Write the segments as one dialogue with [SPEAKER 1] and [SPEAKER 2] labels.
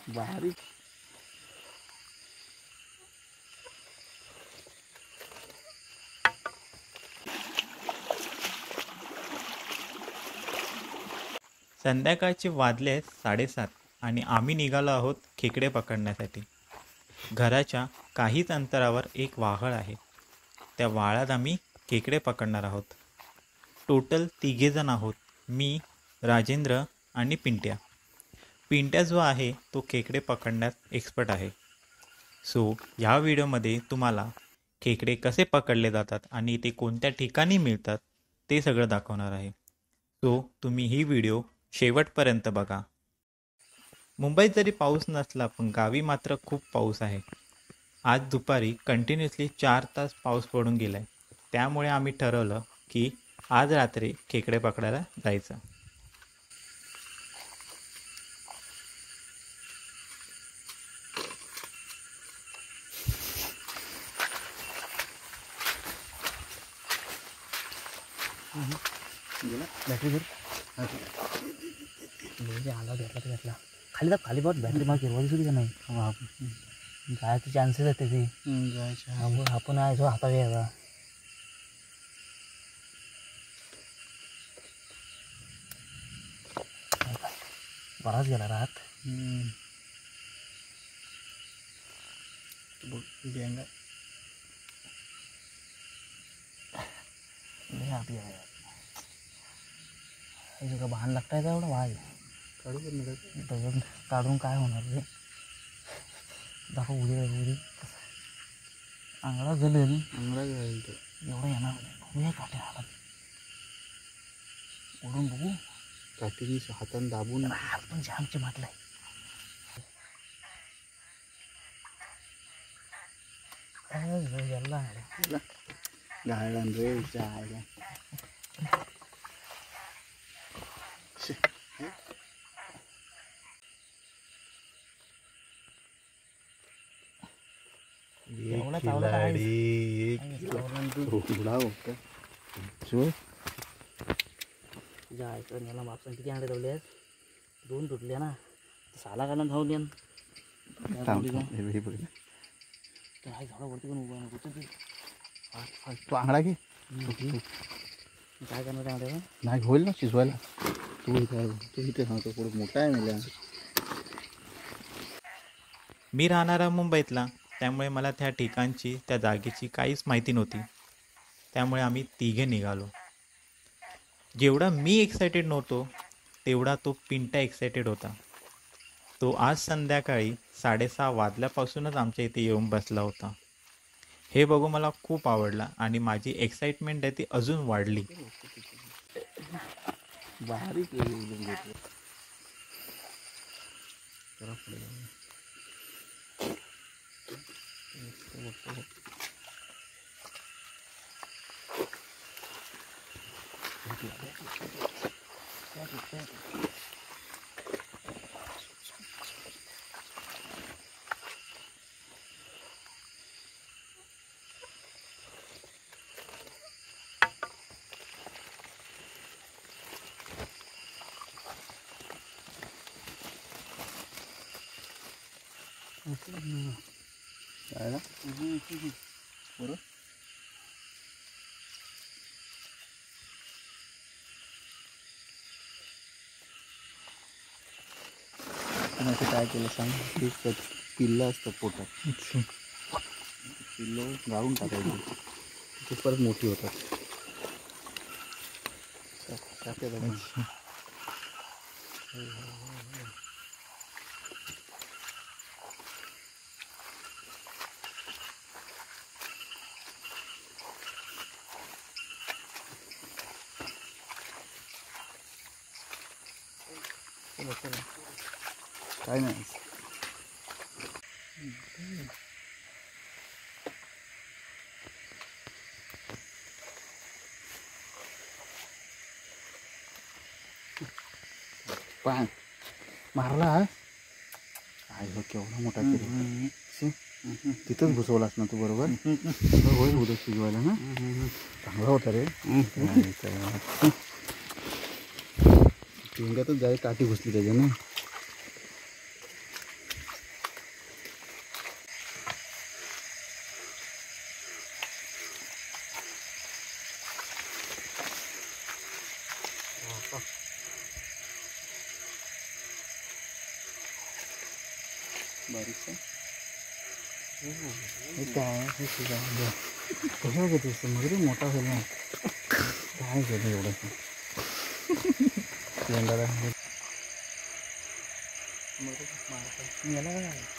[SPEAKER 1] भारी.
[SPEAKER 2] संध्याकाळचे वाजले 7:30 आणि आम्ही निघालो आहोत खेकडे पकडण्यासाठी. घराच्या काहीच अंतरावर एक वाहळ आहे. त्या वाळात आम्ही खेकडे पकडणार आहोत. टोटल 3 जण आहोत. मी, राजेंद्र आणि पिंट्या. पिंट्या जो आहे तो खेकडे पकडण्यात एक्सपर्ट आहे. सो ह्या व्हिडिओमध्ये तुम्हाला खेकडे कसे पकडले जातात आणि ते कोणत्या ठिकाणी मिळतात ते सगळं दाखवणार आहे. सो तुम्ही ही व्हिडिओ शेवटपर्यंत बघा. मुंबईत जरी पाऊस नसला पण गावी मात्र खूप पाऊस आहे. आज दुपारी कंटिन्युअसली 4 तास पाऊस पडून गेलाय. त्यामुळे आम्ही ठरवलं की आज रात्री खेकडे पकडायला जायचं.
[SPEAKER 1] बॅटरी भर. आला घेतला तर घेतला. खाली दाब, खाली बघ बॅटरी मागे हिरवा दिसू का नाही. जायचे चान्सेस आहेत त्याचे. जायचे आपण आहे जो हाता घ्यायचा. बराच गेला रात. सगळं भान लागताय का एवढा वाज काढून काय होणार रे. दाखव उडी उडी आंगडा गेलेल एवढं येणार नाही. काटे हातात ओढून बघू. काठी हातानं दाबून हात पण जामचे म्हटलाय. गायला रे जायला. जायचं याला बापसन किती अंडे ठेवले आहेत. 2 तुटले ना. साला घालून धावली काय झाडं वरती पण उभं नको. तो आंगडा घे. काय करणार त्यामध्ये नाही होईल ना शिजवायला. तू इथे सांगतो पुढे मोठा आहे मला.
[SPEAKER 2] मी राहणारा मुंबईतला, त्यामुळे मला त्या ठिकाणची त्या जागेची काहीच माहिती नव्हती. त्यामुळे आम्ही 3 निघालो. जेवढा मी एक्सायटेड नव्हतो तेवढा तो पिंट्या एक्सायटेड होता. तो आज संध्याकाळी 6:30 वाजल्यापासूनच आमच्या इथे येऊन बसला होता. हे बघू मला खूप आवडलं आणि माझी एक्साइटमेंट आहे ती अजून वाढली.
[SPEAKER 1] बारीक बरोबर. काय केलं सांग. पिल्लं असतं पोटात. पिल्लं गाळून टाकायची. ते परत मोठी होतात. काय नाही. पाय मारला. काय हो केवढा मोठा तिथंच घुसवलास ना तू. बरोबर होईल उद्या शिजवायला ना. चांगला होता रे. पिंगातच जाय काठी घुसली त्याच्या ना. बारीकसा हे काय हे कसं घेतोस मग मोठा होईल ना काय केलं एवढं सिलेंडर याला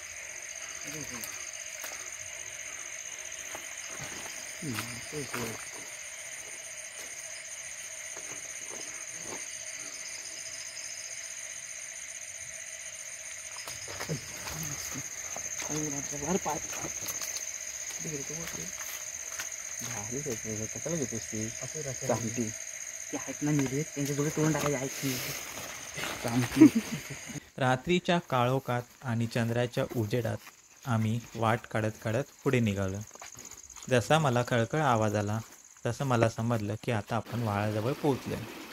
[SPEAKER 1] कशाला घेतोस ती चांगली ती आहेत ना मिरे त्यांच्यासोबत तोंड टाकायची आहेत ती चांगली.
[SPEAKER 2] रात्रीच्या काळोखात आणि चंद्राच्या उजेडात आम्ही वाट काढत काढत पुढे निघालो. जसा मला कळकळ आवाज आला तसं मला समजलं की आता आपण वाळाजवळ पोहोचलो.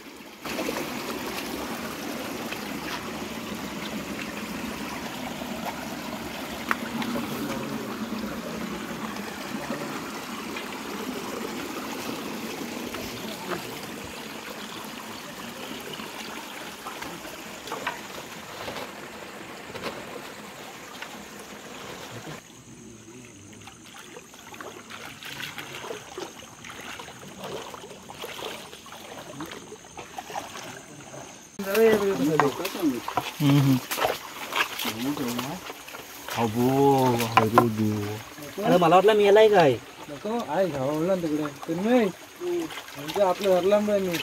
[SPEAKER 1] अरे मला वाटलं मी यालाय काय
[SPEAKER 3] नको आहे घावला तिकडे तुम्ही म्हणजे आपलं घरला मी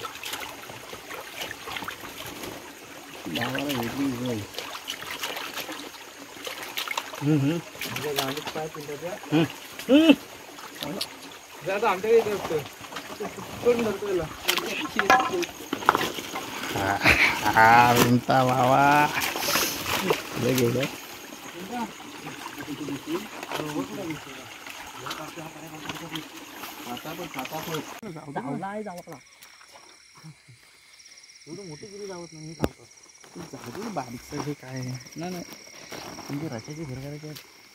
[SPEAKER 3] आता आमच्याकडे येतो कोण धरतो त्याला
[SPEAKER 1] विंता बाबा एवढं मोठी गिरी जावत नाही मी सांगतो बारीकचं हे काय नाही नाही तुमची रशाची घर करायची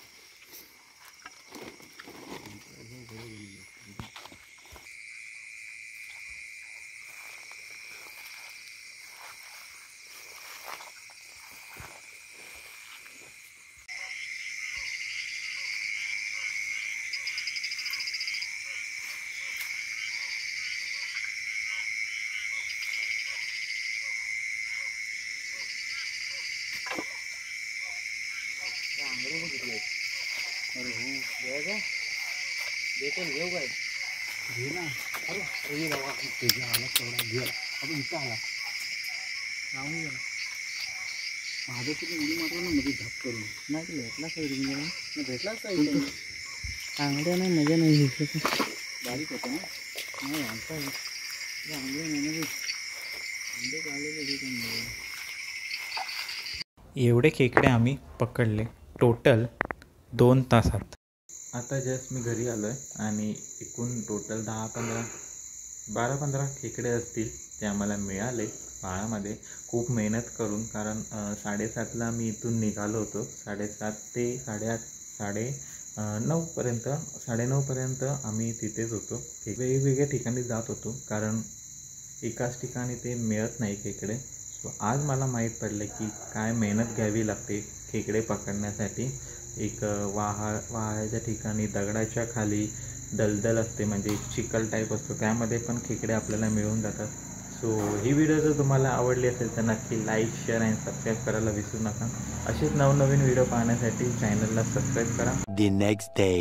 [SPEAKER 1] अरे हो घ्यायचा देखील घेऊ काय घे ना अरे अरे बाबा तुझ्या आला तेवढा घे आपण इथं आला राहून घे ना माझं तुम्ही उडी मारलं ना मध्ये झाप करून नाही तर भेटलाच आहे तुम्ही भेटलाच आहे चांगल्या नाही मजा नाही बारीक होतं ना नाही आमचा आंबे नाही आंबे आलेले
[SPEAKER 2] एवढे खेकडे आम्ही पकडले टोटल 2 तासात. आता जस्ट मी घरी आलो आहे आणि एकूण टोटल 12-15 खेकडे असतील ते आम्हाला मिळाले पाळामध्ये खूप मेहनत करून. कारण 7:30ला मी इथून निघालो होतो. 7:30 ते 8:30 9पर्यंत 9:30पर्यंत आम्ही तिथेच होतो. वेगवेगळ्या ठिकाणी जात होतो कारण एकाच ठिकाणी ते मिळत नाही खेकडे. सो आज मला माहीत पडलं की काय मेहनत घ्यावी लागते खेकडे पकडण्यासाठी. एक वाहाच्या ठिकाणी दगडाच्या खाली दलदल असते म्हणजे चिखल टाईप असतो त्यामध्ये पण खेकडे आपल्याला मिळून जातात. सो ही व्हिडिओ जर तुम्हाला आवडली असेल तर नक्की लाईक शेअर आणि सबस्क्राईब करायला विसरू नका. असेच नवनवीन व्हिडिओ पाहण्यासाठी चॅनलला सबस्क्राईब करा.
[SPEAKER 4] The next day.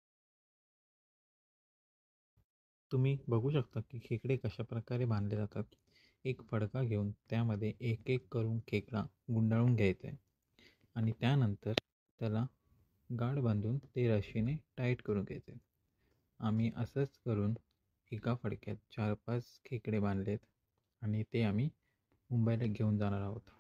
[SPEAKER 2] तुम्ही बघू शकता की खेकडे कशा प्रकारे बांधले जातात. एक फडका घेऊन त्यामध्ये एक एक करून खेकडा गुंडाळून घ्यायचा आहे आणि त्यानंतर त्याला गाठ बांधून ते रशीने टाईट करून घ्यायचे. आम्ही असंच करून एका फडक्यात 4-5 खेकडे बांधलेत आणि ते आम्ही मुंबईला घेऊन जाणार आहोत.